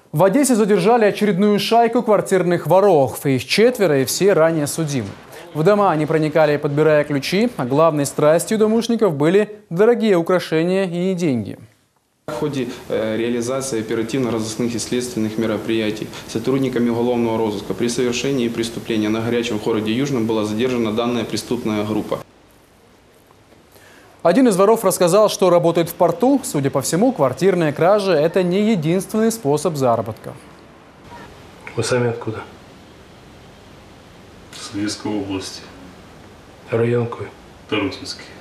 В Одессе задержали очередную шайку квартирных воров. Их 4 и все ранее судимы. В дома они проникали, подбирая ключи, а главной страстью домушников были дорогие украшения и деньги. В ходе реализации оперативно-розыскных и следственных мероприятий сотрудниками уголовного розыска при совершении преступления на горячем в городе Южном была задержана данная преступная группа. Один из воров рассказал, что работает в порту. Судя по всему, квартирные кражи – это не единственный способ заработка. Вы сами откуда? Советской области. Район какой? Тарутинский.